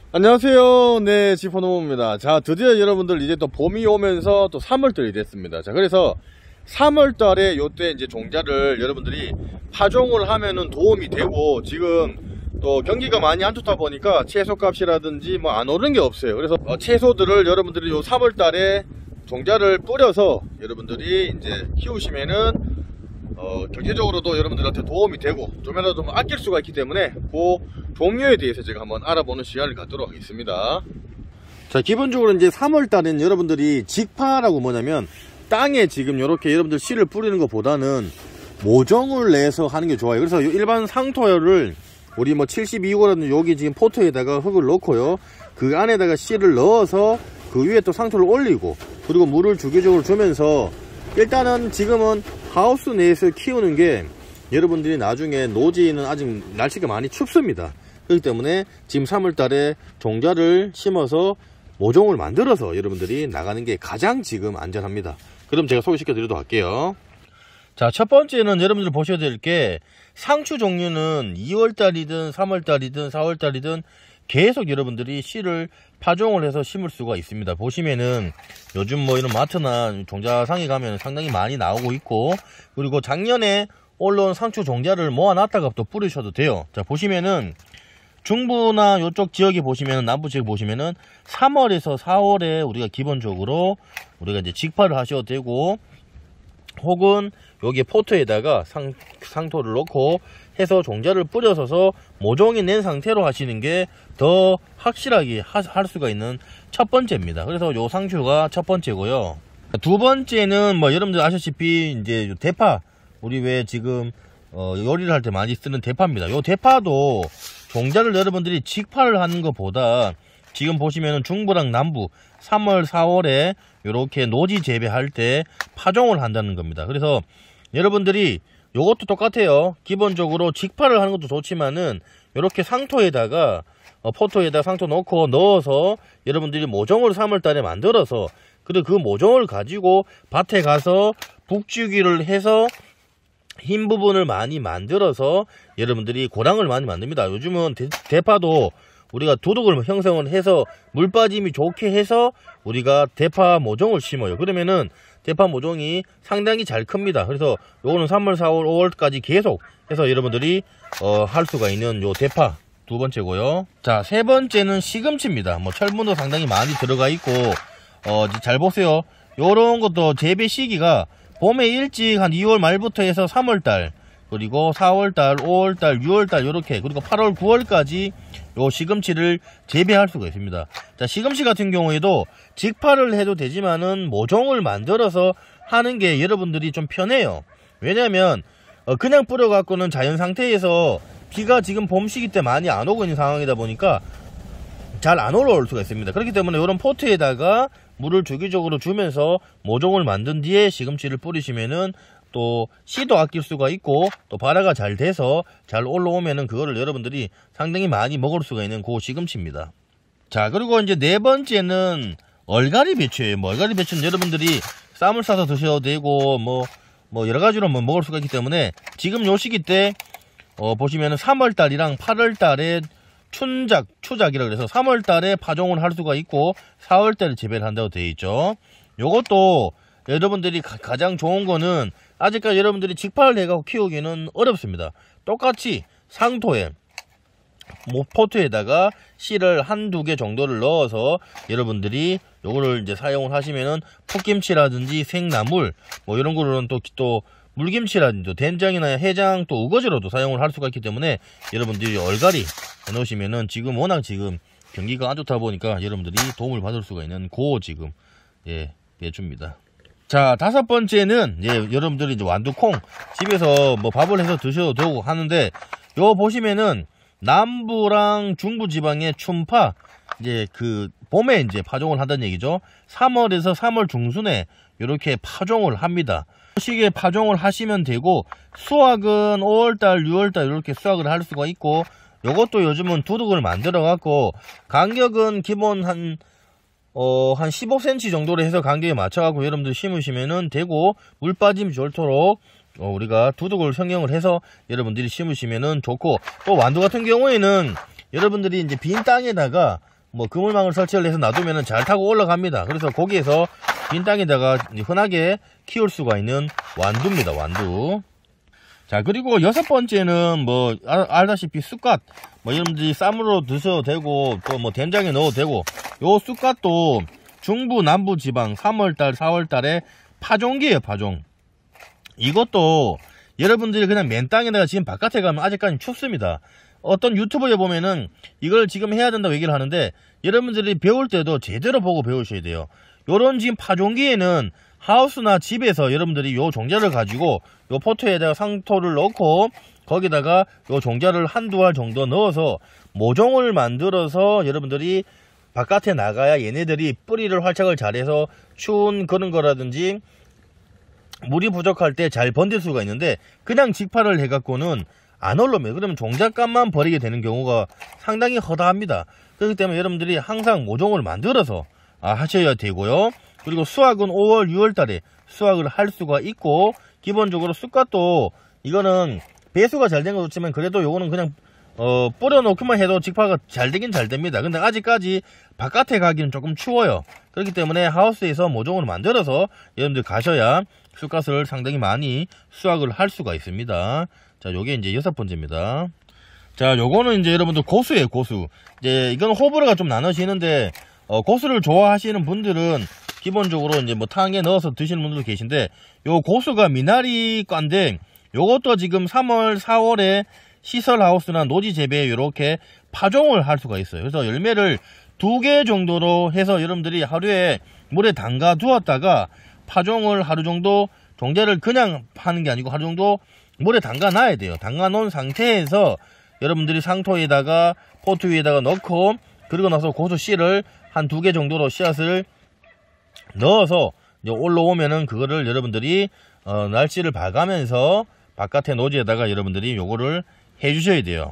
안녕하세요. 네, 지포노모입니다. 자, 드디어 여러분들 이제 또 봄이 오면서 또 3월달이 됐습니다. 자, 그래서 3월달에 요때 이제 종자를 여러분들이 파종을 하면은 도움이 되고, 지금 또 경기가 많이 안 좋다 보니까 채소값이라든지 뭐 안 오른 게 없어요. 그래서 채소들을 여러분들이 요 3월달에 종자를 뿌려서 여러분들이 이제 키우시면은 경제적으로도 여러분들한테 도움이 되고 좀이라도 좀 아낄 수가 있기 때문에 그 종류에 대해서 제가 한번 알아보는 시간을 갖도록 하겠습니다. 자, 기본적으로 이제 3월달에는 여러분들이 직파라고 뭐냐면 땅에 지금 이렇게 여러분들 씨를 뿌리는 것보다는 모종을 내서 하는 게 좋아요. 그래서 일반 상토를 우리 뭐 72호라든지 여기 지금 포트에다가 흙을 넣고요, 그 안에다가 씨를 넣어서 그 위에 또 상토를 올리고 그리고 물을 주기적으로 주면서, 일단은 지금은 하우스 내에서 키우는 게 여러분들이 나중에 노지는 아직 날씨가 많이 춥습니다. 그렇기 때문에 지금 3월달에 종자를 심어서 모종을 만들어서 여러분들이 나가는 게 가장 지금 안전합니다. 그럼 제가 소개시켜 드리도록 할게요. 자, 첫 번째는 여러분들 보셔야 될 게, 상추 종류는 2월달이든 3월달이든 4월달이든 계속 여러분들이 씨를 파종을 해서 심을 수가 있습니다. 보시면은 요즘 뭐 이런 마트나 종자상에 가면 상당히 많이 나오고 있고, 그리고 작년에 올라온 상추 종자를 모아놨다가 또 뿌리셔도 돼요. 자, 보시면은 중부나 요쪽 지역에 보시면은, 남부 지역 보시면은 3월에서 4월에 우리가 기본적으로 우리가 이제 직파를 하셔도 되고, 혹은 여기에 포트에다가 상토를 넣고 해서 종자를 뿌려서서 모종이 낸 상태로 하시는 게 더 확실하게 할 수가 있는 첫 번째입니다. 그래서 요 상추가 첫 번째고요. 두 번째는 뭐 여러분들 아시다시피 이제 대파, 우리 왜 지금 요리를 할 때 많이 쓰는 대파입니다. 요 대파도 종자를 여러분들이 직파를 하는 것보다 지금 보시면은 중부랑 남부 3월 4월에 이렇게 노지 재배할 때 파종을 한다는 겁니다. 그래서 여러분들이 요것도 똑같아요. 기본적으로 직파를 하는 것도 좋지만은 이렇게 상토에다가 포토에다 상토 넣고 넣어서 여러분들이 모종을 3월달에 만들어서, 그리고 그 모종을 가지고 밭에 가서 북주기를 해서 흰 부분을 많이 만들어서 여러분들이 고랑을 많이 만듭니다. 요즘은 대파도 우리가 두둑을 형성을 해서 물 빠짐이 좋게 해서 우리가 대파 모종을 심어요. 그러면은 대파 모종이 상당히 잘 큽니다. 그래서 요거는 3월 4월 5월까지 계속 해서 여러분들이 할 수가 있는 요 대파 두 번째고요. 자, 세 번째는 시금치입니다. 뭐 철분도 상당히 많이 들어가 있고, 잘 보세요. 요런 것도 재배 시기가 봄에 일찍 한 2월 말부터 해서 3월달, 그리고 4월달, 5월달, 6월달 요렇게, 그리고 8월, 9월까지 요 시금치를 재배할 수가 있습니다. 자, 시금치 같은 경우에도 직파를 해도 되지만은 모종을 만들어서 하는 게 여러분들이 좀 편해요. 왜냐면 그냥 뿌려갖고는 자연 상태에서 비가 지금 봄 시기 때 많이 안 오고 있는 상황이다 보니까 잘 안 올라올 수가 있습니다. 그렇기 때문에 이런 포트에다가 물을 주기적으로 주면서 모종을 만든 뒤에 시금치를 뿌리시면은 또 씨도 아낄 수가 있고, 또 발화가 잘 돼서 잘 올라오면은 그거를 여러분들이 상당히 많이 먹을 수가 있는 그 시금치입니다. 자, 그리고 이제 네 번째는 얼갈이 배추예요. 뭐 얼갈이 배추는 여러분들이 쌈을 싸서 드셔도 되고 뭐 여러 가지로 뭐 먹을 수가 있기 때문에 지금 요 시기 때 보시면은 3월달이랑 8월달에 추작이라 그래서 3월달에 파종을 할 수가 있고 4월달에 재배를 한다고 되어 있죠. 요것도 여러분들이 가장 좋은 거는, 아직까지 여러분들이 직파를 해가지고 키우기는 어렵습니다. 똑같이 상토에 포트에다가 씨를 한두 개 정도를 넣어서 여러분들이 요거를 이제 사용을 하시면은 풋김치라든지 생나물 뭐 이런 거로는 또 물김치라든지 된장이나 해장 또 우거지로도 사용을 할 수가 있기 때문에 여러분들이 얼갈이 해놓으시면은, 지금 워낙 지금 경기가 안 좋다 보니까 여러분들이 도움을 받을 수가 있는 지금 배추입니다. 자, 다섯 번째는 여러분들이 이제 완두콩 집에서 뭐 밥을 해서 드셔도 되고 하는데, 요 보시면은 남부랑 중부 지방의 춘파, 이제 그 봄에 이제 파종을 한다는 얘기죠. 3월에서 3월 중순에 이렇게 파종을 합니다. 이 시기에 파종을 하시면 되고, 수확은 5월달, 6월달 이렇게 수확을 할 수가 있고, 요것도 요즘은 두둑을 만들어 갖고 간격은 기본 한 15cm 정도로 해서 간격에 맞춰갖고 여러분들 심으시면 되고, 물 빠짐이 좋도록 우리가 두둑을 성형을 해서 여러분들이 심으시면 좋고, 또 완두 같은 경우에는 여러분들이 이제 빈 땅에다가 뭐 그물망을 설치를 해서 놔두면은 잘 타고 올라갑니다. 그래서 거기에서 빈 땅에다가 흔하게 키울 수가 있는 완두입니다. 완두. 자, 그리고 여섯 번째는 뭐 알다시피 쑥갓, 뭐 여러분들이 쌈으로 드셔도 되고 또 뭐 된장에 넣어도 되고, 요 쑥갓도 중부 남부 지방 3월달 4월달에 파종기예요. 파종. 이것도 여러분들이 그냥 맨 땅에다가 지금 바깥에 가면 아직까지 춥습니다. 어떤 유튜브에 보면은 이걸 지금 해야 된다고 얘기를 하는데, 여러분들이 배울 때도 제대로 보고 배우셔야 돼요. 요런 지금 파종기에는 하우스나 집에서 여러분들이 요 종자를 가지고 요 포트에다가 상토를 넣고 거기다가 요 종자를 한두 알 정도 넣어서 모종을 만들어서 여러분들이 바깥에 나가야 얘네들이 뿌리를 활착을 잘해서 추운 그런 거라든지 물이 부족할 때 잘 번질 수가 있는데, 그냥 직파를 해갖고는 안 올라옵니다. 그러면 종잣값만 버리게 되는 경우가 상당히 허다합니다. 그렇기 때문에 여러분들이 항상 모종을 만들어서 하셔야 되고요. 그리고 수확은 5월 6월 달에 수확을 할 수가 있고, 기본적으로 쑥갓도 이거는 배수가 잘 된 거 좋지만 그래도 요거는 그냥 뿌려놓기만 해도 직파가 잘 되긴 잘 됩니다. 근데 아직까지 바깥에 가기는 조금 추워요. 그렇기 때문에 하우스에서 모종을 만들어서 여러분들 가셔야 쑥갓을 상당히 많이 수확을 할 수가 있습니다. 자, 요게 이제 여섯 번째입니다. 자, 요거는 이제 여러분들 고수예요. 고수. 이제 이건 호불호가 좀 나눠지는데, 고수를 좋아하시는 분들은 기본적으로 이제 뭐 탕에 넣어서 드시는 분들도 계신데, 요 고수가 미나리과인데 요것도 지금 3월 4월에 시설하우스나 노지 재배에 이렇게 파종을 할 수가 있어요. 그래서 열매를 2개 정도로 해서 여러분들이 하루에 물에 담가 두었다가 파종을 하루 정도, 종자를 그냥 파는 게 아니고 하루 정도 물에 담가 놔야 돼요. 담가 놓은 상태에서 여러분들이 상토에다가 포트 위에다가 넣고, 그리고 나서 고수 씨를 한 2개 정도로 씨앗을 넣어서 이제 올라오면은 그거를 여러분들이 날씨를 봐가면서 바깥에 노지에다가 여러분들이 요거를 해주셔야 돼요.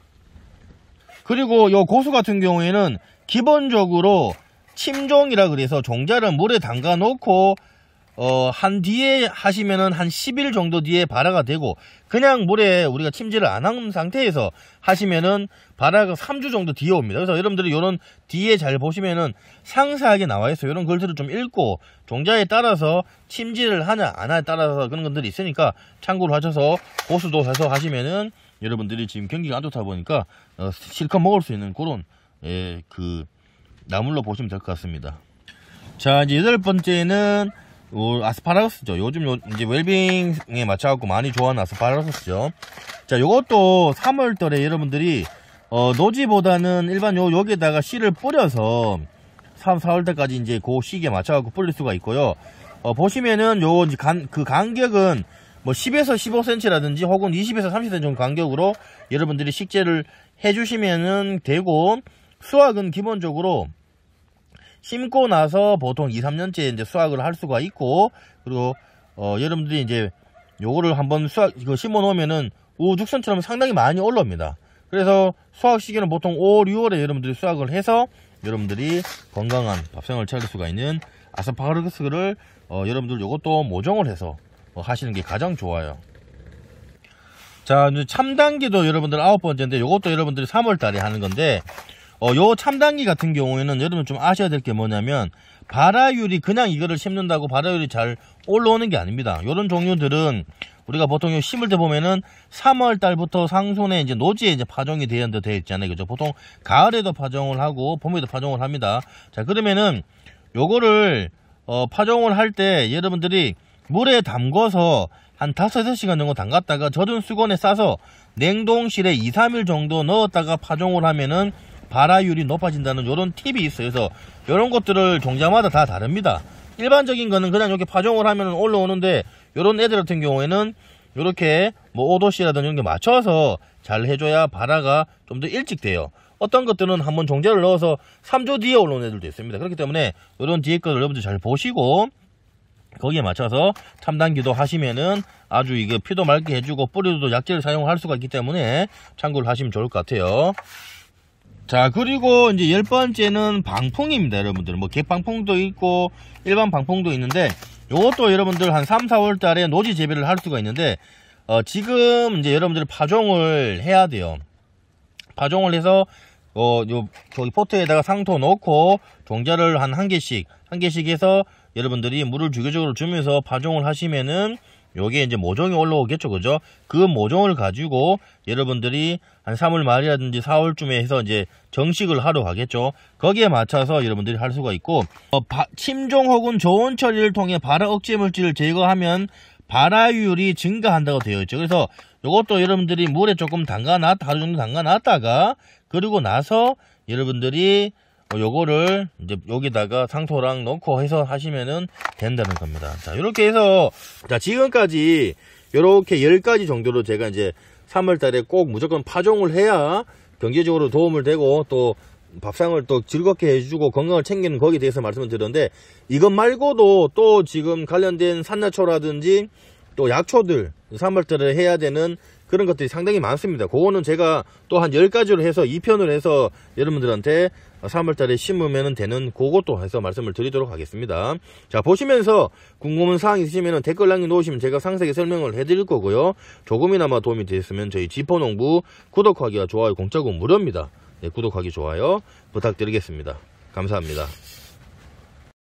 그리고 요 고수 같은 경우에는 기본적으로 침종이라 그래서 종자를 물에 담가 놓고 한 뒤에 하시면은 한 10일 정도 뒤에 발화가 되고, 그냥 물에 우리가 침지를 안 한 상태에서 하시면은 발화가 3주 정도 뒤에 옵니다. 그래서 여러분들이 요런 뒤에 잘 보시면은 상세하게 나와 있어요. 요런 글들을 좀 읽고 종자에 따라서 침지를 하냐 안 하냐에 따라서 그런 것들이 있으니까 참고를 하셔서 고수도 해서 하시면은 여러분들이 지금 경기가 안 좋다 보니까 실컷 먹을 수 있는 그런 그 나물로 보시면 될 것 같습니다. 자, 이제 여덟 번째는 아스파라거스죠. 요즘 이제 웰빙에 맞춰갖고 많이 좋아하는 아스파라거스죠. 자, 요것도 3월달에 여러분들이 노지보다는 일반 여기에다가 씨를 뿌려서 3, 4월달까지 이제 그 시기에 맞춰갖고 뿌릴 수가 있고요. 보시면은 요 그 간격은 뭐 10에서 15cm라든지 혹은 20에서 30cm 정도 간격으로 여러분들이 식재를 해주시면은 되고, 수확은 기본적으로 심고 나서 보통 2, 3년째 이제 수확을 할 수가 있고, 그리고 여러분들이 이제 요거를 한번 심어 놓으면은 우죽선처럼 상당히 많이 올라옵니다. 그래서 수확 시기는 보통 5월, 6월에 여러분들이 수확을 해서 여러분들이 건강한 밥상을 차릴 수가 있는 아스파라거스를 여러분들 요것도 모종을 해서 하시는 게 가장 좋아요. 자, 이제 참당기도 여러분들 9번째인데 요것도 여러분들이 3월 달에 하는 건데, 요 참당기 같은 경우에는 여러분 좀 아셔야 될 게 뭐냐면, 발화율이 그냥 이거를 심는다고 발화율이 잘 올라오는 게 아닙니다. 요런 종류들은 우리가 보통 심을 때 보면은 3월 달부터 상순에 이제 노지에 이제 파종이 되어 있잖아요. 그죠? 보통 가을에도 파종을 하고 봄에도 파종을 합니다. 자, 그러면은 요거를 파종을 할 때 여러분들이 물에 담궈서 한 5-6시간 정도 담갔다가 젖은 수건에 싸서 냉동실에 2-3일 정도 넣었다가 파종을 하면은 발화율이 높아진다는 요런 팁이 있어요. 그래서 요런 것들을 종자마다 다 다릅니다. 일반적인 거는 그냥 이렇게 파종을 하면 올라오는데, 요런 애들 같은 경우에는 요렇게 뭐 5도씨라든지 이런 게 맞춰서 잘 해줘야 발화가 좀 더 일찍 돼요. 어떤 것들은 한번 종자를 넣어서 3주 뒤에 올라오는 애들도 있습니다. 그렇기 때문에 요런 뒤에 것을 여러분들 잘 보시고 거기에 맞춰서 참당기도 하시면은 아주 이게 피도 맑게 해주고 뿌리도 약재를 사용할 수가 있기 때문에 참고를 하시면 좋을 것 같아요. 자, 그리고 이제 10번째는 방풍입니다. 여러분들 뭐 갯방풍도 있고 일반 방풍도 있는데, 요것도 여러분들 한 3, 4월 달에 노지 재배를 할 수가 있는데, 지금 이제 여러분들이 파종을 해야 돼요. 파종을 해서 저기 포트에다가 상토 넣고 종자를 한 개씩 해서 여러분들이 물을 주기적으로 주면서 파종을 하시면은 요게 이제 모종이 올라오겠죠, 그죠? 그 모종을 가지고 여러분들이 한 3월 말이라든지 4월쯤에 해서 이제 정식을 하러 가겠죠. 거기에 맞춰서 여러분들이 할 수가 있고, 침종 혹은 저온 처리를 통해 발화 억제 물질을 제거하면 발화율이 증가한다고 되어 있죠. 그래서 요것도 여러분들이 물에 조금 하루 정도 담가놨다가, 그리고 나서 여러분들이 요거를 이제 여기다가 상토랑 넣고 해서 하시면은 된다는 겁니다. 자, 이렇게 해서, 자, 지금까지 요렇게 10가지 정도로 제가 이제 3월 달에 꼭 무조건 파종을 해야 경제적으로 도움을 되고 또 밥상을 또 즐겁게 해주고 건강을 챙기는 거기에 대해서 말씀을 드렸는데, 이것 말고도 또 지금 관련된 산나초라든지 또 약초들 3월 달에 해야 되는 그런 것들이 상당히 많습니다. 그거는 제가 또 한 10가지로 해서 2편을 해서 여러분들한테 3월 달에 심으면 되는 그것도 해서 말씀을 드리도록 하겠습니다. 자, 보시면서 궁금한 사항 있으시면 댓글 남겨놓으시면 제가 상세하게 설명을 해드릴 거고요. 조금이나마 도움이 되셨으면 저희 지포농부 구독하기와 좋아요 공짜고 무료입니다. 네, 구독하기 좋아요 부탁드리겠습니다. 감사합니다.